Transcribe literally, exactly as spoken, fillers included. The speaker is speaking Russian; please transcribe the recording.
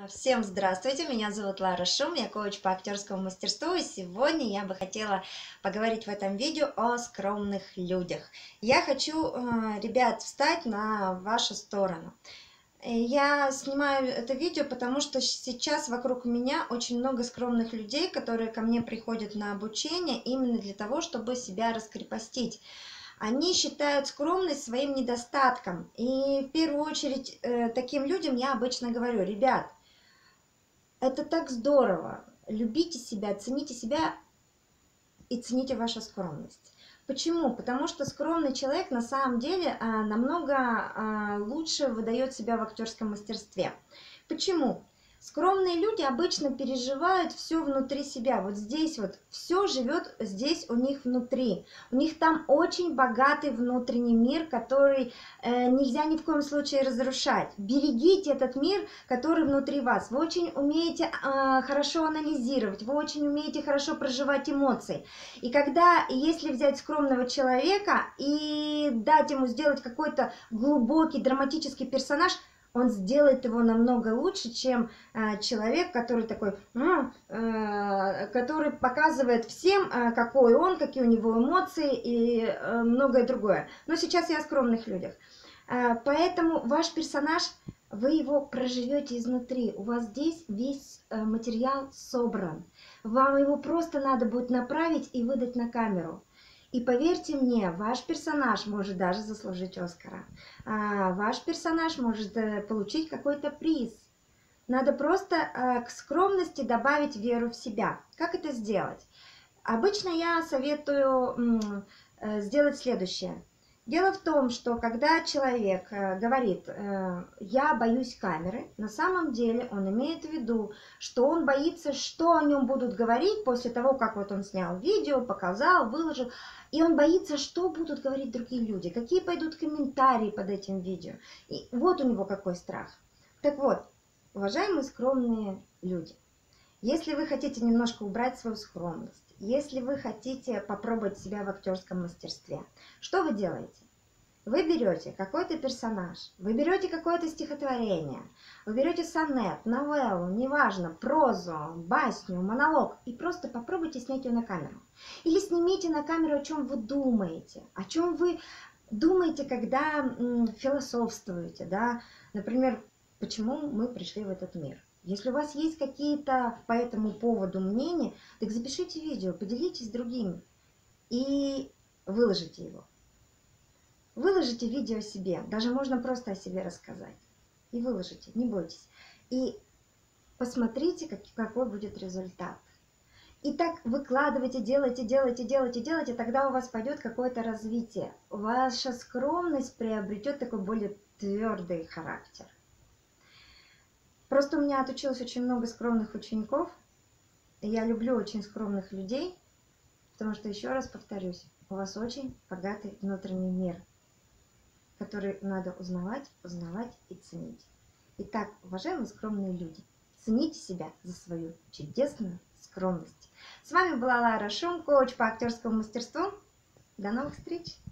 Всем здравствуйте, меня зовут Лара Шум, я коуч по актерскому мастерству, и сегодня я бы хотела поговорить в этом видео о скромных людях. Я хочу, ребят, встать на вашу сторону. Я снимаю это видео, потому что сейчас вокруг меня очень много скромных людей, которые ко мне приходят на обучение именно для того, чтобы себя раскрепостить. Они считают скромность своим недостатком. И в первую очередь таким людям я обычно говорю: ребят, это так здорово. Любите себя, цените себя и цените вашу скромность. Почему? Потому что скромный человек на самом деле а, намного а, лучше выдает себя в актерском мастерстве. Почему? Скромные люди обычно переживают все внутри себя. Вот здесь вот все живет здесь у них внутри. У них там очень богатый внутренний мир, который э, нельзя ни в коем случае разрушать. Берегите этот мир, который внутри вас. Вы очень умеете э, хорошо анализировать, вы очень умеете хорошо проживать эмоции. И когда, если взять скромного человека и дать ему сделать какой-то глубокий драматический персонаж, он сделает его намного лучше, чем э, человек, который такой, э, который показывает всем, э, какой он, какие у него эмоции и э, многое другое. Но сейчас я о скромных людях. Э, поэтому ваш персонаж, вы его проживете изнутри. У вас здесь весь э, материал собран. Вам его просто надо будет направить и выдать на камеру. И поверьте мне, ваш персонаж может даже заслужить Оскара. А, ваш персонаж может э, получить какой-то приз. Надо просто э, к скромности добавить веру в себя. Как это сделать? Обычно я советую э, сделать следующее. Дело в том, что когда человек э, говорит э, «я боюсь камеры», на самом деле он имеет в виду, что он боится, что о нем будут говорить после того, как вот он снял видео, показал, выложил. И он боится, что будут говорить другие люди, какие пойдут комментарии под этим видео. И вот у него какой страх. Так вот, уважаемые скромные люди, если вы хотите немножко убрать свою скромность, если вы хотите попробовать себя в актерском мастерстве, что вы делаете? Вы берете какой-то персонаж, вы берете какое-то стихотворение, вы берете сонет, новеллу, неважно, прозу, басню, монолог, и просто попробуйте снять ее на камеру. Или снимите на камеру, о чем вы думаете, о чем вы думаете, когда м, философствуете, да? Например, почему мы пришли в этот мир. Если у вас есть какие-то по этому поводу мнения, так запишите видео, поделитесь с другими и выложите его. Выложите видео о себе, даже можно просто о себе рассказать. И выложите, не бойтесь. И посмотрите, как, какой будет результат. И так выкладывайте, делайте, делайте, делайте, делайте, тогда у вас пойдет какое-то развитие. Ваша скромность приобретет такой более твердый характер. Просто у меня отучилось очень много скромных учеников. И я люблю очень скромных людей, потому что, еще раз повторюсь, у вас очень богатый внутренний мир, который надо узнавать, узнавать и ценить. Итак, уважаемые скромные люди, цените себя за свою чудесную скромность. С вами была Лара Шум, коуч по актерскому мастерству. До новых встреч!